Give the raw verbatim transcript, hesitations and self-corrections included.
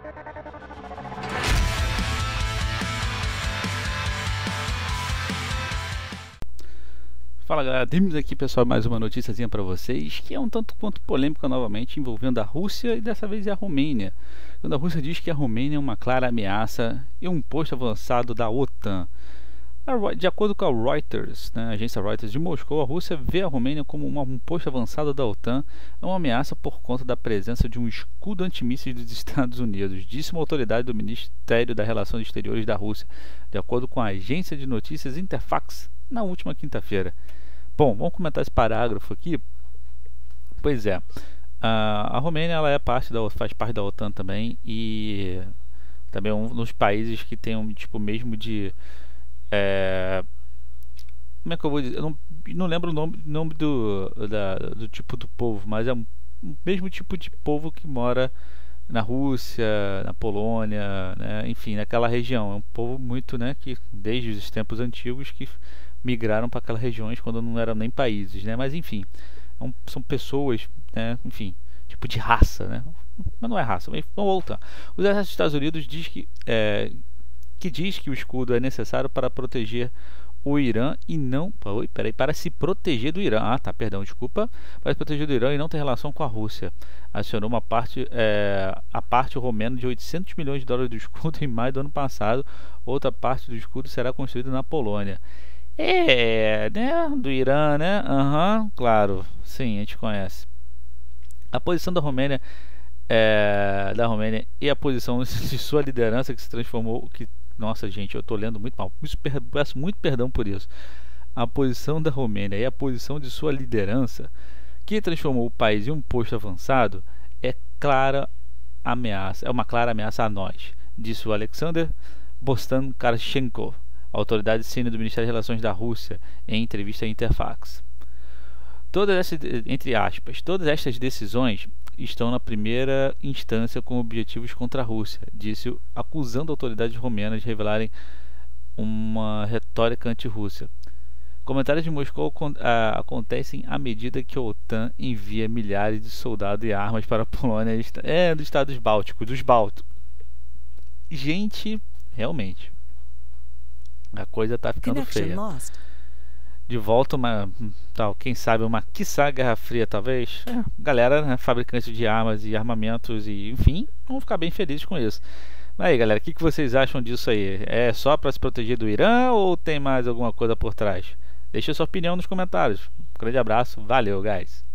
Fala galera, temos aqui pessoal mais uma noticiazinha para vocês que é um tanto quanto polêmica novamente, envolvendo a Rússia e dessa vez a Romênia, quando a Rússia diz que a Romênia é uma clara ameaça e um posto avançado da OTAN. De acordo com a Reuters, né, a agência Reuters de Moscou, a Rússia vê a Romênia como uma, um posto avançado da OTAN, é uma ameaça por conta da presença de um escudo antimísseis dos Estados Unidos, disse uma autoridade do Ministério das Relações Exteriores da Rússia, de acordo com a agência de notícias Interfax, na última quinta-feira. Bom, vamos comentar esse parágrafo aqui. Pois é, a, a Romênia ela é parte da, faz parte da OTAN também e também é um dos países que tem um tipo mesmo de é, como é que eu vou dizer? Eu não, não lembro o nome, nome do, da, do tipo do povo, mas é o mesmo tipo de povo que mora na Rússia, na Polônia, né? Enfim, naquela região. É um povo muito, né, que desde os tempos antigos que migraram para aquelas regiões quando não eram nem países, né? Mas enfim, é um, são pessoas, né? Enfim, tipo de raça, né? Mas não é raça, mas vamos voltar. O exército dos Estados Unidos diz que, é, que diz que o escudo é necessário para proteger o Irã e não, oi, peraí, para se proteger do Irã. Ah, tá, perdão, desculpa, para se proteger do Irã e não ter relação com a Rússia. Acionou uma parte, é, a parte romena de oitocentos milhões de dólares do escudo em maio do ano passado. Outra parte do escudo será construída na Polônia. É, né? Do Irã, né? Aham, uhum, claro. Sim, a gente conhece. A posição da Romênia, é, da Romênia e a posição de sua liderança que se transformou, que, nossa gente, eu estou lendo muito mal. Peço muito perdão por isso. A posição da Romênia e a posição de sua liderança, que transformou o país em um posto avançado, é clara ameaça, é uma clara ameaça a nós, disse o Alexander Bostan-Karchenko, autoridade sênior do Ministério das Relações da Rússia, em entrevista à Interfax. Todas essas, entre aspas, todas estas decisões estão na primeira instância com objetivos contra a Rússia, disse, acusando autoridades romenas de revelarem uma retórica anti-Rússia. Comentários de Moscou a, acontecem à medida que a OTAN envia milhares de soldados e armas para a Polônia e é, dos Estados Bálticos, dos Bálticos. Gente, realmente, a coisa tá ficando Connection feia. Lost. De volta uma, tal, quem sabe uma quiçá Guerra Fria talvez. É, galera, né, fabricante de armas e armamentos e enfim, vão ficar bem felizes com isso. Mas aí, galera, o que, que vocês acham disso aí? É só para se proteger do Irã ou tem mais alguma coisa por trás? Deixe sua opinião nos comentários. Um grande abraço, valeu, guys.